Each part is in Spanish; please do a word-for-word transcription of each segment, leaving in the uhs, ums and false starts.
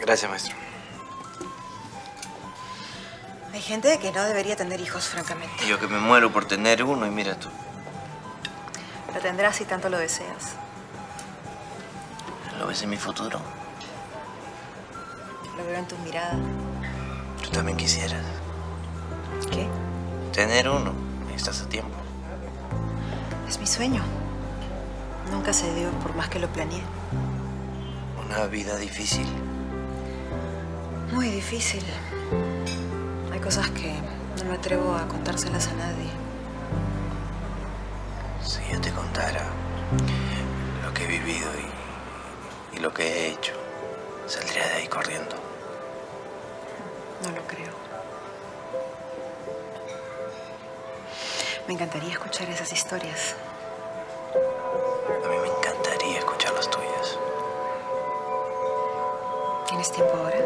Gracias, maestro. Hay gente que no debería tener hijos, francamente. Y yo que me muero por tener uno y mira tú. Lo tendrás si tanto lo deseas. ¿Lo ves en mi futuro? Lo veo en tu mirada. Tú también quisieras. ¿Qué? Tener uno. Estás a tiempo. Es mi sueño. Nunca se dio por más que lo planeé. Una vida difícil. Muy difícil. Hay cosas que no me atrevo a contárselas a nadie. Si yo te contara lo que he vivido y, y lo que he hecho, saldría de ahí corriendo. No lo creo. Me encantaría escuchar esas historias. A mí me encantaría escuchar las tuyas. ¿Tienes tiempo ahora?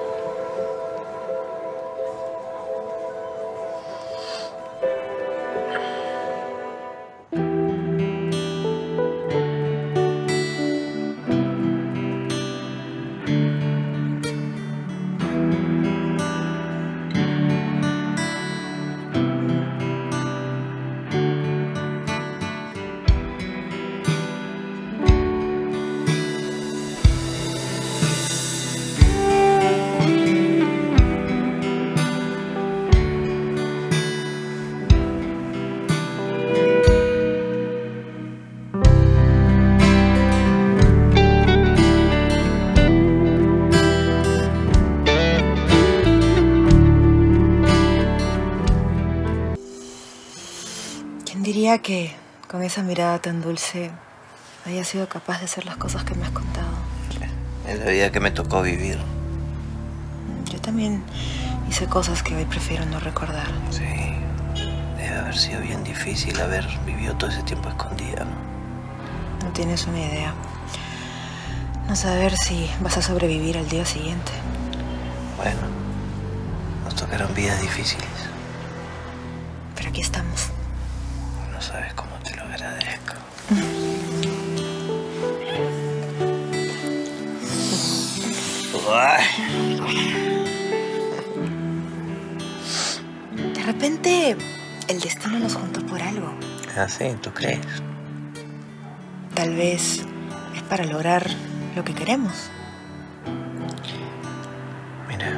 ¿Quién diría que con esa mirada tan dulce haya sido capaz de hacer las cosas que me has contado? Es la vida que me tocó vivir. Yo también hice cosas que hoy prefiero no recordar. Sí, debe haber sido bien difícil haber vivido todo ese tiempo escondida, ¿no? No tienes una idea. No saber si vas a sobrevivir al día siguiente. Bueno, nos tocaron vidas difíciles. Pero aquí estamos. No sabes cómo te lo agradezco. De repente, el destino nos juntó por algo. ¿Ah, sí? ¿Tú crees? Tal vez es para lograr lo que queremos. Mira,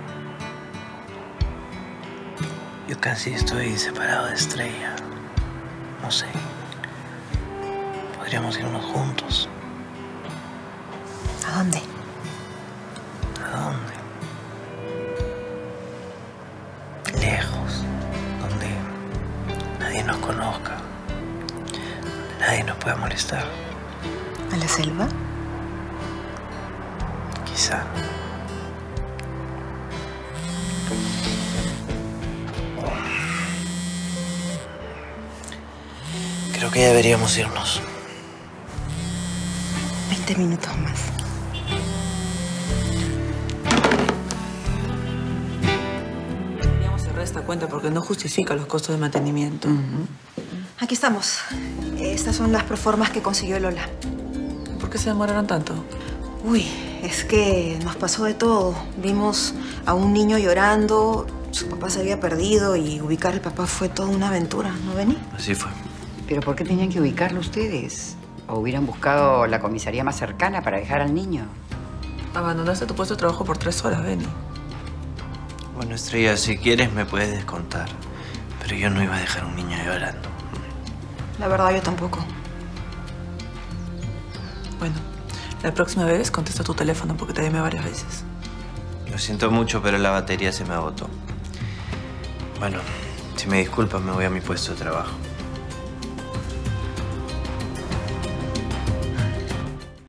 yo casi estoy separado de Estrella. No sé. Podríamos irnos juntos. ¿A dónde? ¿A dónde? Lejos. Donde nadie nos conozca. Donde nadie nos pueda molestar. ¿A la selva? Quizá. Creo que ya deberíamos irnos. Veinte minutos más. Deberíamos cerrar esta cuenta porque no justifica los costos de mantenimiento. Uh-huh. Aquí estamos. Estas son las proformas que consiguió Lola. ¿Por qué se demoraron tanto? Uy, es que nos pasó de todo. Vimos a un niño llorando, su papá se había perdido y ubicar al papá fue toda una aventura, ¿no, Benny? Así fue. ¿Pero por qué tenían que ubicarlo ustedes? ¿O hubieran buscado la comisaría más cercana para dejar al niño? Abandonaste tu puesto de trabajo por tres horas, Benny. Bueno, Estrella, si quieres me puedes descontar. Pero yo no iba a dejar a un niño llorando. La verdad, yo tampoco. Bueno, la próxima vez contesta tu teléfono porque te llamé varias veces. Lo siento mucho, pero la batería se me agotó. Bueno, si me disculpas, me voy a mi puesto de trabajo.